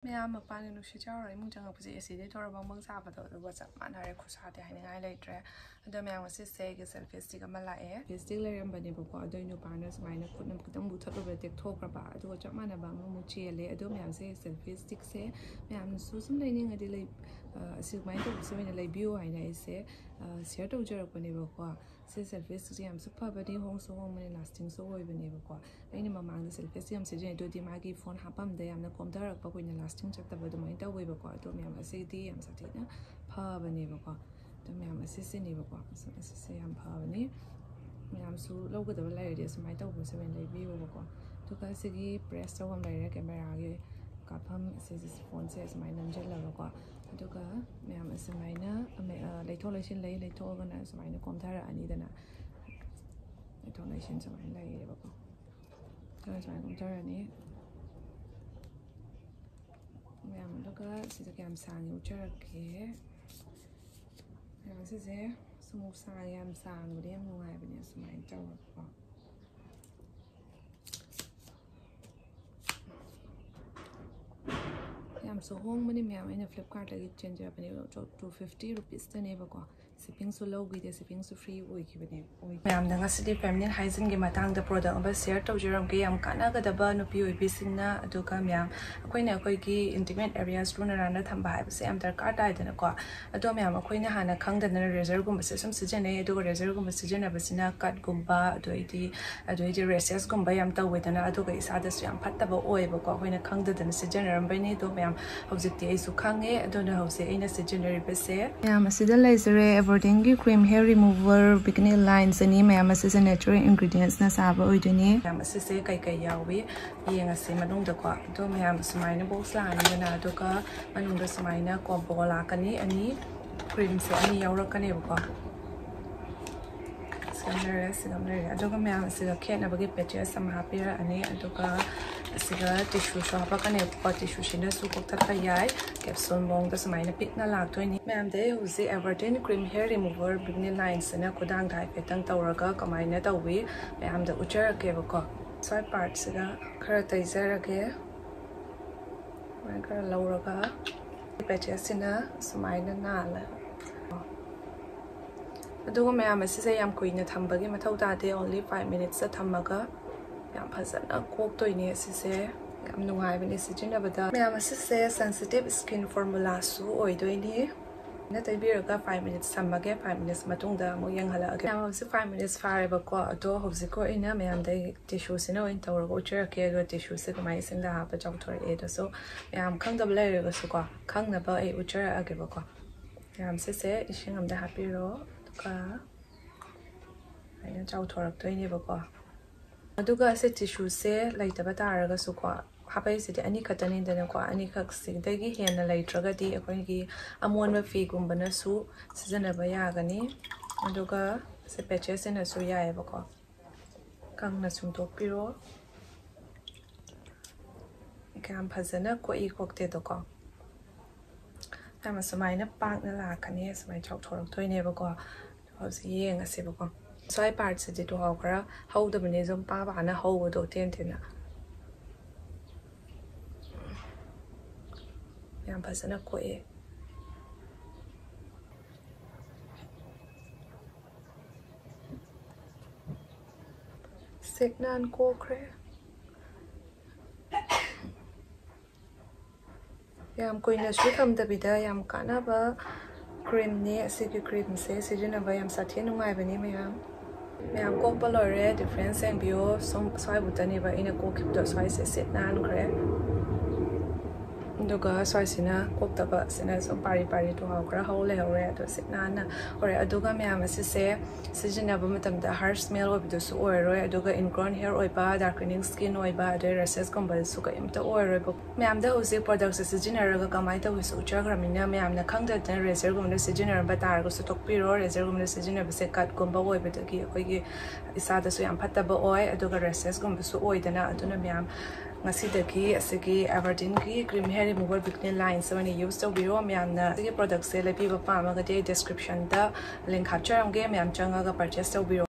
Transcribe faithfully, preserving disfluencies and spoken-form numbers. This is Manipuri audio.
ꯃꯌꯥꯝ ꯃꯄꯥꯟꯒꯤ ꯅꯨꯡꯁꯤꯠ ꯆꯥꯎꯔ ꯏꯃꯨꯡ ꯆꯪꯉꯛꯄꯁꯦ ꯑꯦꯁꯤꯗꯩ ꯊꯣꯔ ꯕꯪꯕꯪ ꯁꯥꯕꯗꯣ ꯑꯗꯨꯒ ꯆꯞ ꯃꯥꯟꯅꯔꯦ ꯈꯨꯠꯁꯥꯗꯤ ꯍꯥꯏꯅꯤꯡꯉꯥꯏ ꯂꯩꯇ꯭ꯔꯦ ꯑꯗꯣ ꯃꯌꯥꯝ ꯉꯁꯤꯁꯦ ꯑꯩꯒꯤ ꯁꯦꯜꯐꯤ ꯁ꯭ꯇꯤꯛ ꯑꯃ ꯂꯥꯛꯑꯦ ꯁ꯭ꯇꯤꯛ ꯂꯩꯔꯝꯕꯅꯦꯕꯀꯣ ꯑꯗꯣ ꯅꯨꯄꯥꯅ ꯁꯨꯃꯥꯏꯅ ꯈꯨꯠꯅ ꯈꯤꯇꯪ ꯃꯨꯊꯠꯂꯨꯕꯗ ꯇꯦꯛꯊꯣꯛꯈ꯭ꯔꯕ ꯑꯗꯨꯒ ꯆꯞ ꯃꯥꯟꯅꯕ ꯑꯃꯃꯨꯛ ꯆꯦꯜꯂꯦ ꯑꯗꯣ ꯃꯌꯥꯝꯁꯦ ꯁꯦꯜꯐꯤ ꯁ꯭ꯇꯤꯛꯁꯦ ꯃꯌꯥꯝꯅꯁꯨ ꯁꯨꯝ ꯂꯩꯅꯤꯡꯉꯗꯤ ꯂꯩ ꯑꯁꯨꯃꯥꯏꯅ ꯇꯧꯕꯁꯦ ꯑꯣꯏꯅ ꯂꯩꯕꯤꯌꯨ ꯍꯥꯏꯅ ꯑꯩꯁꯦ ꯁꯤꯌꯔ ꯇꯧꯖꯔꯛꯄꯅꯦꯕꯀꯣ ꯁꯤ ꯁꯦꯜꯐꯤ ꯁ꯭ꯇꯤꯛꯁꯦ ꯌꯥꯝꯁꯨ ꯐꯕꯅꯤ ꯍꯣꯡꯁꯨ ꯍꯣꯡꯕꯅꯤ ꯂꯥꯁꯇꯤꯡꯁꯨ ꯑꯣꯏꯕꯅꯦꯕꯀꯣ ꯑꯩꯅ ꯃꯃꯥꯡꯗ ꯁꯦꯜꯐꯤ ꯁ꯭ꯇꯤꯛ ꯌꯥꯝ ꯁꯤꯖꯤꯟꯅꯩ ꯑꯗꯨꯗꯤ ꯃꯥꯒꯤ ꯐꯣꯟ ꯍꯥꯞꯄꯝꯗ ꯌꯥꯝꯅ ꯀꯣꯝꯊꯔꯛꯄ ꯑꯩꯈꯣꯏꯅ ꯂꯥꯁꯇꯤꯡ ꯆꯠꯇꯕ ꯑꯗꯨꯃꯥꯏꯅ ꯇꯧꯋꯦꯕꯀꯣ ꯑꯗꯣ ꯃꯌꯥꯝ ꯑꯁꯤꯗꯤ ꯌꯥꯝ ꯁꯥꯊꯤꯅ ꯐꯕꯅꯦꯕꯀꯣ ꯑꯗꯣ ꯃꯌꯥꯝ ꯑꯁꯤꯁꯤꯅꯦꯕꯀꯣ ꯑꯁꯤꯁꯦ ꯌꯥꯝ ꯐꯕꯅꯤ ꯃꯌꯥꯝꯁꯨ ꯂꯧꯒꯗꯕ ꯂꯩꯔꯗꯤ ꯑꯁꯨꯃꯥꯏꯅ ꯇꯧꯕꯁꯦ ꯑꯣꯏꯅ ꯂꯩꯕꯤꯌꯣꯕꯀꯣ ꯑꯗꯨꯒ ꯑꯁꯤꯒꯤ ꯄ꯭ꯔꯦꯁ ꯇꯧꯐꯝ ꯂꯩꯔꯦ ꯀꯦꯃꯦꯔꯥꯒꯤ ꯀꯥꯞꯐꯝ ꯑꯁꯤꯁꯦ ꯐꯣꯟꯁꯦ ꯑꯁꯨꯃꯥꯏꯅ ꯅꯝꯁꯤꯜꯂꯒꯀꯣ ꯑꯗꯨꯒ ꯃꯌꯥꯝ ꯑꯁꯨꯃꯥꯏꯅ ꯂꯩꯊꯣꯛ ꯂꯩꯁꯤꯟ ꯂꯩ ꯂꯩꯊꯣꯛꯑꯒꯅ ꯁꯨꯃꯥꯏꯅ ꯀꯣꯝꯊꯔꯛꯑꯅꯤꯗꯅ ꯂꯩꯊꯣꯛ ꯂꯩꯁꯤꯟ ꯁꯨꯃꯥꯏꯅ ꯂꯩꯌꯦꯕꯀꯣ ꯑꯗꯨꯒ ꯁꯨꯃꯥꯏꯅ ꯀꯣꯝꯊꯔꯅꯤ ꯃꯌꯥꯝ ꯑꯗꯨꯒ ꯁꯤꯗ ꯀꯌꯥꯝ ꯁꯥꯡꯉꯤ ꯎꯠꯆꯔꯛꯀꯦ ꯃꯌꯥꯝ ꯁꯤꯁꯦ ꯁꯨꯃꯨꯛ ꯁꯥꯡꯉꯦ ꯌꯥꯝ ꯁꯥꯡꯕꯗꯤ ꯌꯥꯝ ꯅꯨꯡꯉꯥꯏꯕꯅꯦ ꯑꯁꯨꯃꯥꯏꯅ ꯇꯧꯔꯒꯀꯣ ꯌꯥꯝꯁꯨ ꯍꯣꯡꯕꯅꯤ ꯃꯌꯥꯝ ꯑꯩꯅ ꯐ꯭ꯂꯤꯞꯀꯥꯔꯠꯇꯒꯤ ꯆꯦꯟꯖꯕꯅꯦ ꯇꯨ ꯐꯤꯐꯇꯤ ꯔꯨꯄꯤꯁꯇꯅꯦꯕꯀꯣ ꯁꯤꯞꯄꯤꯡꯁꯨ ꯂꯧꯈꯤꯗꯦ ꯁꯤꯞꯄꯤꯡꯁꯨ ꯐ꯭ꯔꯤ ꯑꯣꯏꯈꯤꯕꯅꯦ ꯃꯌꯥꯝꯅ ꯉꯁꯤꯗꯤ ꯐꯦꯃꯤꯂꯤ ꯍꯥꯏꯖꯤꯟꯒꯤ ꯃꯇꯥꯡꯗ ꯄ꯭ꯔꯣꯗꯛ ꯑꯃ ꯁꯤꯌꯔ ꯇꯧꯖꯔꯝꯒꯦ ꯌꯥꯝ ꯀꯥꯟꯅꯒꯗꯕ ꯅꯨꯄꯤ ꯑꯣꯏꯕꯤꯁꯤꯡꯅ ꯑꯗꯨꯒ ꯃꯌꯥꯝ ꯑꯩꯈꯣꯏꯅ ꯑꯩꯈꯣꯏꯒꯤ ꯏꯟꯇꯤꯃꯦꯠ ꯑꯦꯔꯤꯌꯥꯁ ꯂꯨꯅ ꯅꯥꯟꯅ ꯊꯝꯕ ꯍꯥꯏꯕꯁꯦ ꯌꯥꯝ ꯗꯔꯀꯥꯔ ꯇꯥꯏꯗꯅꯀꯣ ꯑꯗꯣ ꯃꯌꯥꯝ ꯑꯩꯈꯣꯏꯅ ꯍꯥꯟꯅ ꯈꯪꯗꯗꯅ ꯔꯦꯖꯔꯒꯨꯝꯕꯁꯦ ꯁꯨꯝ ꯁꯤꯖꯤꯟꯅꯩ ꯑꯗꯨꯒ ꯔꯦꯖꯔꯒꯨꯝꯕ ꯁꯤꯖꯤꯟꯅꯕꯁꯤꯅ ꯀꯠꯒꯨꯝꯕ ꯑꯗꯨꯏꯗꯤ ꯑꯗꯨꯏꯗꯤ ꯔꯦꯁꯦꯁꯒꯨꯝꯕ ꯌꯥꯝ ꯇꯧꯋꯦꯗꯅ ꯑꯗꯨꯒ ꯏꯁꯥꯗꯁꯨ ꯌꯥꯝ ꯐꯠꯇꯕ ꯑꯣꯏꯌꯦꯕꯀꯣ ꯑꯩꯈꯣꯏꯅ ꯈꯪꯗꯗꯅ ꯁꯤꯖꯤꯟꯅꯔꯝꯕꯩꯅꯤ ꯑꯗꯣ ꯃꯌꯥꯝ ꯍꯧꯖꯤꯛꯇꯤ ꯑꯩꯁꯨ ꯈꯪꯉꯦ ꯑꯗꯨꯅ ꯍꯧꯖꯤꯛ ꯑꯩꯅ ꯁꯤꯖꯤꯟꯅꯔꯤꯕꯁꯦ ꯃꯌꯥꯝ ꯑꯁꯤꯗ ꯂꯩꯖꯔꯦ ꯑꯦꯚꯔꯇꯤꯟꯒꯤ ꯀ꯭ꯔꯤꯝ ꯍꯦꯌꯔ ꯔꯤꯃꯨꯚꯔ ꯕꯤꯀꯤꯅꯤ ꯂꯥꯏꯟꯁꯅꯤ ꯃꯌꯥꯝ ꯑꯁꯤꯁꯦ ꯅꯦꯆꯔꯦꯜ ꯏꯟꯒ꯭ꯔꯤꯗꯤꯌꯦꯟꯁꯅ ꯁꯥꯕ ꯑꯣꯏꯗꯣꯏꯅꯤ ꯃꯌꯥꯝ ꯑꯁꯤꯁꯦ ꯀꯩ ꯀꯩ ꯌꯥꯎꯏ ꯌꯦꯡꯉꯁꯤ ꯃꯅꯨꯡꯗꯀꯣ ꯑꯗꯣ ꯃꯌꯥꯝ ꯁꯨꯃꯥꯏꯅ ꯕꯣꯛꯁ ꯂꯥꯛꯑꯅꯤꯗꯅ ꯑꯗꯨꯒ ꯃꯅꯨꯡꯗ ꯁꯨꯃꯥꯏꯅ ꯀꯣꯝꯕꯣ ꯂꯥꯛꯀꯅꯤ ꯑꯅꯤ ꯀ꯭ꯔꯤꯝꯁꯦ ꯑꯅꯤ ꯌꯥꯎꯔꯛꯀꯅꯦꯕꯀꯣ ꯁꯤꯒ ꯂꯩꯔꯦ ꯁꯤꯒ ꯂꯩꯔꯦ ꯑꯗꯨꯒ ꯃꯌꯥꯝ ꯑꯁꯤꯒ ꯈꯦꯠꯅꯕꯒꯤ ꯄꯦꯆꯦꯁ ꯑꯃ ꯍꯥꯞꯄꯤꯔꯛꯑꯅꯤ ꯑꯗꯨꯒ ꯑꯁꯤꯒ ꯇꯤꯁꯨꯁꯨ ꯍꯥꯞꯄꯛꯀꯅꯦꯕꯀꯣ ꯇꯤꯁꯨꯁꯤꯅꯁꯨ ꯀꯣꯛꯊꯠꯄ ꯌꯥꯏ ꯀꯦꯞꯁꯨꯜ ꯃꯑꯣꯡꯗ ꯁꯨꯃꯥꯏꯅ ꯄꯤꯛꯅ ꯂꯥꯛꯇꯣꯏꯅꯤ ꯃꯌꯥꯝꯗ ꯍꯧꯖꯤꯛ Everteen cream hair remover bikini ꯂꯥꯏꯟꯁꯤꯅ ꯈꯨꯗꯥꯡꯗ ꯍꯥꯏꯐꯦꯠꯇꯪ ꯇꯧꯔꯒ ꯀꯃꯥꯏꯅ ꯇꯧꯋꯤ ꯃꯌꯥꯝꯗ ꯎꯠꯆꯔꯛꯀꯦꯕꯀꯣ ꯁ꯭ꯋꯥꯏ ꯄꯥꯔꯠꯁꯤꯗ ꯈꯔ ꯇꯩꯖꯔꯒꯦ ꯁꯨꯃꯥꯏꯅ ꯈꯔ ꯂꯧꯔꯒ ꯄꯦꯆꯦꯁꯁꯤꯅ ꯁꯨꯃꯥꯏꯅ ꯅꯥꯜꯂꯦ ꯑꯗꯨꯒ ꯃꯌꯥꯝ ꯑꯁꯤꯁꯦ ꯌꯥꯝ ꯀꯨꯏꯅ ꯊꯝꯕꯒꯤ ꯃꯊꯧ ꯇꯥꯗꯦ ꯑꯣꯟꯂꯤ ꯐꯥꯏꯚ ꯃꯤꯅꯤꯠꯁꯇ ꯊꯝꯃꯒ ꯌꯥꯝ ꯐꯖꯅ ꯀꯣꯛꯇꯣꯏꯅꯦ ꯑꯁꯤꯁꯦ ꯌꯥꯝ ꯅꯨꯡꯉꯥꯏꯕꯅꯦ ꯁꯤꯖꯤꯟꯅꯕꯗ ꯃꯌꯥꯝ ꯑꯁꯤꯁꯦ ꯁꯦꯟꯁꯤꯇꯤꯚ ꯁ꯭ꯀꯤꯟ ꯐꯣꯔꯃꯨꯂꯥꯁꯨ ꯑꯣꯏꯗꯣꯏꯅꯤ ꯅ ꯇꯩꯕꯤꯔꯒ ꯐꯥꯏꯚ ꯃꯤꯅꯤꯠꯁ ꯊꯝꯃꯒꯦ ꯐꯥꯏꯚ ꯃꯤꯅꯤꯠꯁ ꯃꯇꯨꯡꯗ ꯑꯃꯨꯛ ꯌꯦꯡꯍꯜꯂꯛꯑꯒꯦ ꯃꯌꯥꯝ ꯍꯧꯖꯤꯛ ꯐꯥꯏꯚ ꯃꯤꯅꯤꯠꯁ ꯐꯥꯔꯦꯕꯀꯣ ꯑꯗꯣ ꯍꯧꯖꯤꯛꯀꯣ ꯑꯩꯅ ꯃꯌꯥꯝꯗꯩ ꯇꯤꯁꯨꯁꯤꯅ ꯑꯣꯏꯅ ꯇꯧꯔꯒ ꯎꯠꯆꯔꯛꯀꯦ ꯑꯗꯣ ꯇꯤꯁꯨꯁꯦ ꯀꯃꯥꯏꯅ ꯏꯁꯤꯡꯗ ꯍꯥꯞꯄ ꯆꯥꯎꯊꯣꯔꯛꯑꯦ ꯑꯗꯨꯁꯨ ꯃꯌꯥꯝ ꯈꯪꯗꯕ ꯂꯩꯔꯒꯁꯨꯀꯣ ꯈꯪꯅꯕ ꯑꯩ ꯎꯠꯆꯔꯛꯑꯒꯦꯕꯀꯣ ꯃꯌꯥꯝ ꯁꯤꯁꯦ ꯏꯁꯤꯡ ꯑꯃꯗ ꯍꯥꯞꯄꯤꯔꯣ ꯑꯗꯨꯒ ꯑꯩꯅ ꯆꯥꯎꯊꯣꯔꯛꯇꯣꯏꯅꯦꯕꯀꯣ ꯑꯗꯨꯒ ꯑꯁꯤ ꯇꯤꯁꯨꯁꯦ ꯂꯩꯇꯕ ꯇꯥꯔꯒꯁꯨꯀꯣ ꯍꯥꯞꯄꯛꯏꯁꯤꯗꯤ ꯑꯅꯤꯈꯛꯇꯅꯤꯗꯅꯀꯣ ꯑꯅꯤꯈꯛꯁꯤꯗꯒꯤ ꯍꯦꯟꯅ ꯂꯩꯇ꯭ꯔꯒꯗꯤ ꯑꯩꯈꯣꯏꯒꯤ ꯑꯃꯣꯟꯕ ꯐꯤꯒꯨꯝꯕꯅꯁꯨ ꯁꯤꯖꯤꯟꯅꯕ ꯌꯥꯒꯅꯤ ꯑꯗꯨꯒ ꯁꯤ ꯄꯦꯆꯦꯁꯁꯤꯅꯁꯨ ꯌꯥꯏꯑꯕꯀꯣ ꯀꯪꯅ ꯁꯨꯝꯇꯣꯛꯄꯤꯔꯣ ꯀꯌꯥꯝ ꯐꯖꯅ ꯀꯣꯛꯏ ꯀꯣꯛꯇꯦꯗꯣꯀꯣ ꯌꯥꯝꯅ ꯁꯨꯃꯥꯏꯅ ꯄꯥꯛꯅ ꯂꯥꯛꯀꯅꯤ ꯁꯨꯃꯥꯏꯅ ꯆꯥꯎꯊꯣꯔꯛꯇꯣꯏꯅꯦꯕꯀꯣ ꯍꯧꯖꯤꯛ ꯌꯦꯡꯉꯁꯦꯕꯀꯣ ꯁ꯭ꯋꯥꯏ ꯄꯥꯔꯠꯁꯤꯗꯤ ꯇꯨꯍꯥꯎ ꯈꯔ ꯍꯧꯗꯕꯅꯦ ꯁꯨꯝ ꯄꯥ ꯄꯥꯅ ꯍꯧꯕꯗꯣ ꯇꯦꯟ ꯇꯦꯟꯅ ꯌꯥꯝ ꯐꯖꯅ ꯀꯣꯛꯑꯦ ꯁꯦꯛꯅꯥꯟ ꯀꯣꯛꯈ꯭ꯔꯦ ꯌꯥꯝ ꯀꯨꯏꯅꯁꯨ ꯊꯝꯗꯕꯤꯗ ꯌꯥꯝ ꯀꯥꯟꯅꯕ ꯀ꯭ꯔꯤꯝꯅꯤ ꯑꯁꯤꯒꯤ ꯀ꯭ꯔꯤꯝꯁꯦ ꯁꯤꯖꯤꯟꯅꯕ ꯌꯥꯝ ꯁꯥꯊꯤ ꯅꯨꯡꯉꯥꯏꯕꯅꯤ ꯃꯌꯥꯝ ꯃꯌꯥꯝ ꯀꯣꯛꯄ ꯂꯣꯏꯔꯦ ꯗꯤꯐ꯭ꯔꯦꯟꯁ ꯌꯦꯡꯕꯤꯌꯣ ꯁꯨꯝ ꯁ꯭ꯋꯥꯏꯕꯨꯇꯅꯦꯕ ꯑꯩꯅ ꯀꯣꯛꯈꯤꯕꯗꯣ ꯁ꯭ꯋꯥꯏꯁꯦ ꯁꯤꯠ ꯅꯥꯟꯈ꯭ꯔꯦ ꯑꯗꯨꯒ ꯁ꯭ꯋꯥꯏꯁꯤꯅ ꯀꯣꯛꯇꯕ ꯁꯤꯅ ꯁꯨꯝ ꯄꯥꯔꯤ ꯄꯥꯔꯤ ꯇꯨꯍꯥꯎ ꯈꯔ ꯍꯧ ꯂꯩꯍꯧꯔꯦ ꯑꯗꯣ ꯁꯤꯠ ꯅꯥꯟꯅ ꯑꯣꯏꯔꯦ ꯑꯗꯨꯒ ꯃꯌꯥꯝ ꯑꯁꯤꯁꯦ ꯁꯤꯖꯤꯟꯅꯕ ꯃꯇꯝꯗ ꯍꯥꯔꯁ ꯁ꯭ꯃꯦꯜ ꯑꯣꯏꯕꯗꯨꯁꯨ ꯑꯣꯏꯔꯔꯣꯏ ꯑꯗꯨꯒ ꯏꯟꯒ꯭ꯔꯣꯟ ꯍꯦꯌꯔ ꯑꯣꯏꯕ ꯗꯥꯔꯀꯅꯤꯡ ꯁ꯭ꯀꯤꯟ ꯑꯣꯏꯕ ꯑꯗꯩ ꯔꯦꯁꯦꯁꯀꯨꯝꯕꯗꯁꯨ ꯀꯩꯝꯇ ꯑꯣꯏꯔꯣꯏꯕ ꯃꯌꯥꯝꯗ ꯍꯧꯖꯤꯛ ꯄ꯭ꯔꯣꯗꯛꯠꯁꯦ ꯁꯤꯖꯤꯟꯅꯔꯒ ꯀꯃꯥꯏꯅ ꯇꯧꯋꯤꯁꯨ ꯎꯠꯆꯈ꯭ꯔꯕꯅꯤꯅ ꯃꯌꯥꯝꯅ ꯈꯪꯗꯗꯅ ꯔꯦꯖꯔꯒꯨꯝꯕꯗ ꯁꯤꯖꯤꯟꯅꯔꯝꯕ ꯇꯥꯔꯒꯁꯨ ꯇꯣꯛꯄꯤꯔꯣ ꯔꯦꯖꯔꯒꯨꯝꯕꯗ ꯁꯤꯖꯤꯟꯅꯕꯁꯦ ꯀꯠꯀꯨꯝꯕ ꯑꯣꯏꯕꯗꯒꯤ ꯑꯩꯈꯣꯏꯒꯤ ꯏꯁꯥꯗꯁꯨ ꯌꯥꯝ ꯐꯠꯇꯕ ꯑꯣꯏ ꯑꯗꯨꯒ ꯔꯦꯁꯦꯁꯀꯨꯝꯕꯁꯨ ꯑꯣꯏꯗꯅ ꯑꯗꯨꯅ ꯃꯌꯥꯝ ꯉꯁꯤꯗꯒꯤ ꯑꯁꯤꯒꯤ ꯑꯦꯚꯔꯇꯤꯟꯒꯤ ꯀ꯭ꯔꯤꯝ ꯍꯦꯌꯔ ꯔꯤꯃꯨꯚꯔ ꯕꯤꯀꯤꯅꯤ ꯂꯥꯏꯟꯁ ꯑꯣꯏꯅ ꯌꯨꯁ ꯇꯧꯕꯤꯔꯣ ꯃꯌꯥꯝꯅ ꯑꯁꯤꯒꯤ ꯄ꯭ꯔꯣꯗꯛꯠꯁꯦ ꯂꯩꯕꯤꯕ ꯄꯥꯝꯃꯒꯗꯤ ꯑꯩ ꯗꯤꯁꯀ꯭ꯔꯤꯞꯁꯟꯗ ꯂꯤꯡꯛ ꯍꯥꯞꯆꯔꯝꯒꯦ ꯃꯌꯥꯝ ꯆꯪꯉꯒ ꯄꯔꯆꯦꯁ ꯇꯧꯕꯤꯔꯣ